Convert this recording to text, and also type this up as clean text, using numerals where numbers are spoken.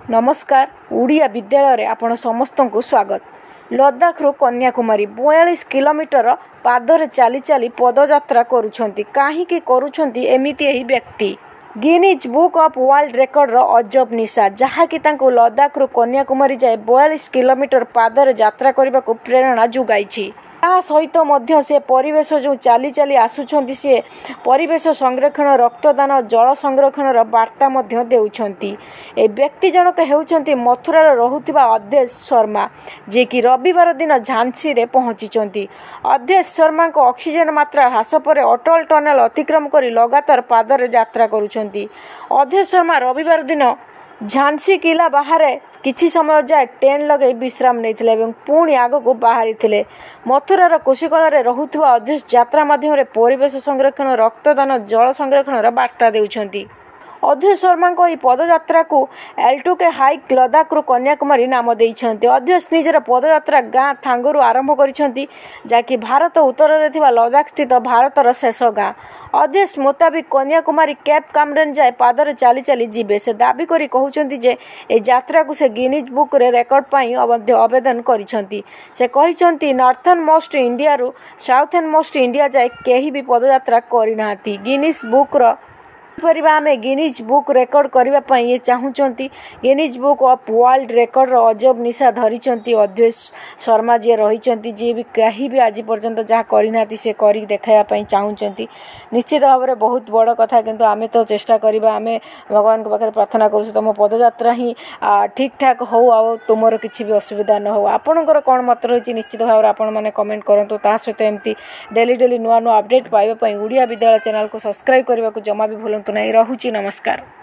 नमस्कार ओडिया विद्यालय आपण समस्त को स्वागत। लद्दाख रो कन्याकुमारी 42 किलोमीटर पादरे चली चली पदयात्रा करुछंती। काहीकि करुछंती एमिति एही व्यक्ति Guinness Book of World Record रो अजब निशा जहाँकि तांको लद्दाख रो कन्याकुमारी जाए 42 किलोमीटर पादरे यात्रा करने को प्रेरणा जुगाई। सहित से परिवेश जो चली चली आसुछंती से परिवेश संरक्षण रक्तदान जल संरक्षण वार्ता देउछंती। ए व्यक्ति जनक हेउछंती मथुरार रहुथिबा अध्यक्ष शर्मा जे कि रविवार दिन झांसी रे पहुंचीचंती। अध्यक्ष शर्मा को ऑक्सीजन मात्रा ह्रास पर अटल टनल अतिक्रम करी लगातार पादरे यात्रा करुछंती। अध्यक्ष शर्मा रविवार दिन झांसी किला बाहर किछि समय जाए टेंट लगे विश्राम नहीं पुणी आग को बाहरी थे। मथुरार कोशिकल रहुथिबा अध्यक्ष यात्रा माध्यम परिवेश संरक्षण रक्तदान जल संरक्षण वार्ता देउछंती। अध्यक्ष शर्मा को पदयात्रा को एल्टू के हाइक लद्दाख रू कन्याकुमारी नाम देइछंती। अध्यक्ष निजर पदयात्रा गाँ थांगरू आरंभ करिछंती जाकि भारत उत्तर रे थिबा लद्दाख स्थित भारतर शेष गाँ। अध्यक्ष मुताबिक कन्याकुमारी कैप कामरेन जाए पादरे चली चली जीवे। से दाबी करी कहउछंती जे ए यात्रा को से गिनीज बुक रे रेकर्ड पई आवेदन करिछंती। से कहिछंती नॉर्थर्न मोस्ट इंडिया रु साउथर्न मोस्ट इंडिया जाए केही भी पदयात्रा करि नांती। गिनीज बुक रो आमे गिनीज बुक रेकर्ड करने ये चाहूँगी। Guinness Book of World Record अजब निशा धरिचंती अध्यक्ष शर्मा जी रही जी भी कहीं भी आज पर्यंत जहाँ करना से कर देखापी चाहूँगी। निश्चित भाव में बहुत बड़ कथा किंतु आमे तो चेष्टा करवा आमे भगवान पाखे प्रार्थना करूँ तुम पदयात्रा ही ठीक ठाक हो आ तुमर किसी भी असुविधा न हो। आपणकर कौन मत रही निश्चित भाव में आपण मैंने कमेंट करूँ। ता सहित एमती डेली डेली नुआ नुआ अपडेट पाइबा ओडिया विद्यालय चैनल को सब्सक्राइब करने को जमा भी भूलु नहीं। रहुची नमस्कार।